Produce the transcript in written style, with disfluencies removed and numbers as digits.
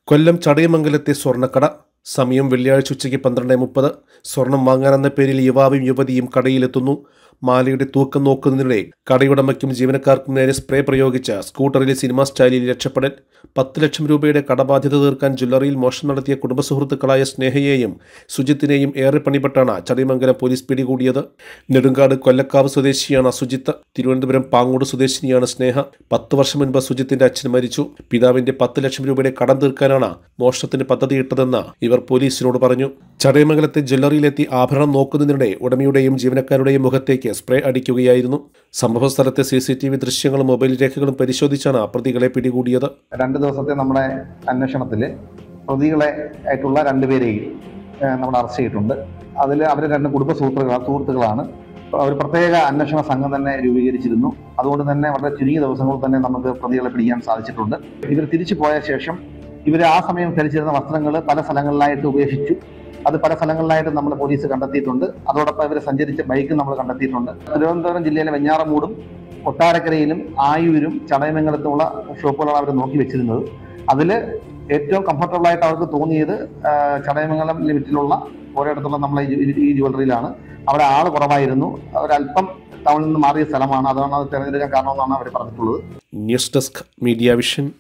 കൊല്ലം ചടയമംഗലത്തെ സ്വർണ്ണക്കട. സമയം വെള്ളിയാഴ്ച ഉച്ചയ്ക്ക് 12:30. സ്വർണം വാങ്ങാനെന്ന പേരിൽ യുവാവും യുവതിയും കടയിലെത്തുന്നു. മാലയുടെ തൂക്കം നോക്കുന്നതിനിടെ കടയുടമയ്ക്കും ജീവനക്കാർക്കും നേരെ സ്പ്രേ പ്രയോഗിച്ച സ്കൂട്ടറിലെ സിനിമാ സ്റ്റൈലിൽ രക്ഷപ്പെടൽ. 10 ലക്ഷം രൂപയുടെ കടബാധ്യത തീർക്കാൻ ജ്വല്ലറിയിൽ മോഷണം നടത്തിയ കുടുംബ സുഹൃത്തുക്കളായ സ്നേഹയെയും സുജിത്തിനെയും ഏറെ പണിപ്പെട്ടാണ് ചടയമംഗലം പോലീസ് പിടികൂടിയത്. നെടുങ്കാട് കൊല്ലക്കാവ് സ്വദേശിയാണ് സുജിത്ത്. തിരുവനന്തപുരം പാങ്ങോട് സ്വദേശിനിയാണ് സ്നേഹ. 10 വർഷം മുൻപ് സുജിത്തിന്റെ അച്ഛൻ മരിച്ചു. പിതാവിന്റെ 10 ലക്ഷം രൂപയുടെ കടം തീർക്കാനാണ് മോഷണത്തിന് പദ്ധതിയിട്ടതെന്ന് ഇവർ പോലീസിനോട് പറഞ്ഞു. ചടയമംഗലത്തെ ജ്വല്ലറിയിലെത്തി ആഭരണം നോക്കുന്നതിനിടെ ഉടമയുടെയും ജീവനക്കാരുടെയും മുഖത്തേക്ക് സ്പ്രേ അടിക്കുകയായിരുന്നു. സംഭവസ്ഥലത്തെ CCTV ദൃശ്യങ്ങളും മൊബൈൽ രേഖകളും പരിശോധിച്ചാണ് പ്രതികളെ പിടികൂടിയത്. 2 ദിവസത്തെ നമ്മുടെ അന്വേഷണത്തിൽ പ്രതികളെ ആയിട്ടുള്ള 2 പേരെയും നമ്മൾ അറസ്റ്റ് ചെയ്തിട്ടുണ്ട്. അതിൽ അവർ 2 കുടുംബ സുഹൃത്തുക്കളാണ്. ഒരു പ്രത്യേക അന്വേഷണ സംഘം തന്നെ രൂപീകരിച്ചിരുന്നു. അതുകൊണ്ട് തന്നെ വളരെ ചുരുങ്ങിയ ദിവസങ്ങളിൽ തന്നെ നമുക്ക് പ്രതികളെ പിടിക്കാൻ സാധിച്ചിട്ടുണ്ട്. ഇവർ തിരിച്ചു പോയ ശേഷം ഇവർ ആ സമയം ധരിച്ചിരുന്ന വസ്ത്രങ്ങൾ പല സ്ഥലങ്ങളിലായിട്ട് ഉപേക്ഷിച്ചു. അത് പല സ്ഥലങ്ങളിലായിട്ട് നമ്മൾ പോലീസ് കണ്ടെത്തിയിട്ടുണ്ട്. അതോടൊപ്പം ഇവർ സഞ്ചരിച്ച ബൈക്ക് നമ്മൾ കണ്ടെത്തിയിട്ടുണ്ട്. തിരുവനന്തപുരം ജില്ലയിലെ വെഞ്ഞാറമൂടും കൊട്ടാരക്കരയിലും ആയൂരും ചടയമംഗലത്തുമുള്ള ഷോപ്പുകളാണ് അവർ നോക്കി വെച്ചിരുന്നത്. അതിൽ ഏറ്റവും കംഫർട്ടബിൾ ആയിട്ട് അവർക്ക് തോന്നിയത് ചടയമംഗലം ലിമിറ്റിലുള്ള ഒരിടത്തുള്ള നമ്മളെ ഈ ജ്വല്ലറിയിലാണ്. അവിടെ ആള് കുറവായിരുന്നു. ഒരല്പം ടൗണിൽ നിന്ന് മാറിയ സ്ഥലമാണ്. അതാണ് അത് തിരഞ്ഞെടുക്കാൻ കാരണമെന്നാണ് അവർ പറഞ്ഞിട്ടുള്ളത്. News desk media vision.